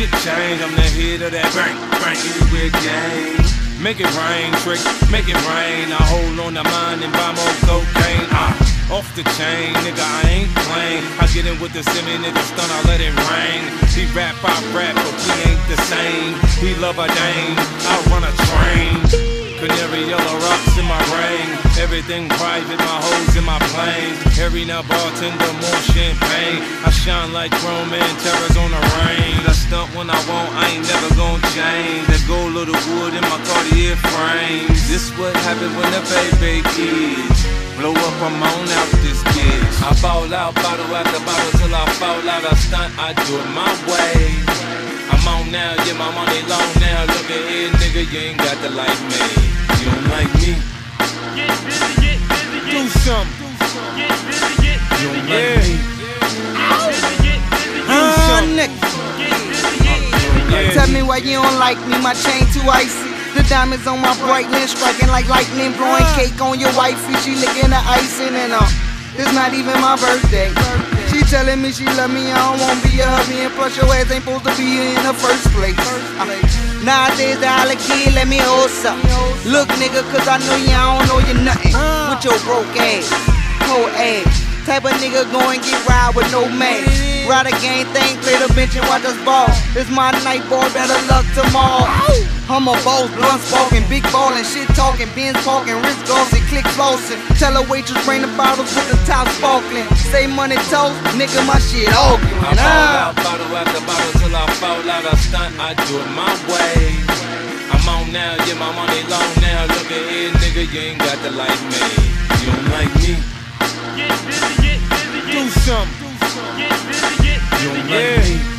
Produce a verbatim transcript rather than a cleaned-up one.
change, I'm the head of that bank, bank anywhere game. Make it rain, trick, make it rain. I hold on to mine and buy more cocaine. Uh, off the chain, nigga, I ain't playing. I get in with the semi nigga stun, I let it rain. He rap, I rap, but we ain't the same. He love a dame, I run a train. Canary yellow rocks in my ring. Everything private, my hoes in my plane. Every now bartender, more champagne. I shine like chrome and terrors on the range. I stunt when I want, I ain't never gon' change. That gold of the wood in my Cartier frames. This what happens when the baby kids blow up, I'm on out this bitch. I ball out, bottle after bottle till I fall out. I stunt, I do it my way. I'm on now, yeah, my money long now. Look at here, nigga, you ain't got to like me. You don't like me? Get busy, get busy, get do something. Get busy, get busy, you don't get like me? Get busy, get busy, do something. Get busy, get busy, yeah. Tell me why you don't like me, my chain too icy. The diamonds on my bright lens striking like lightning, blowing cake on your wifey. She licking the icing and uh, it's not even my birthday. She telling me she love me, I don't want to be a hubby, and plus your ass ain't supposed to be here in the first place. Uh, nowadays the holla kid, let me hold something. Look nigga, cause I know you, I don't know you nothing. With your broke ass, cold ass, type of nigga go and get ride with no man. Ride a game thing, play the bench and watch us ball. It's my night, boy, better luck tomorrow. I'm a boss, blunt spoken, big ballin', shit talking, Benz talking, wrist glossy, click flossing. Tell a waitress bring the bottles with the top sparkling. Say money toast, nigga, my shit arguing. I fall out, bottle after bottle till I fall out. I stunt, I do it my way. I'm on now, yeah, my money long now. Look at here, nigga, you ain't got to like me. You don't like me? Get busy, get busy, get do something. Get busy, get busy, you don't get like me?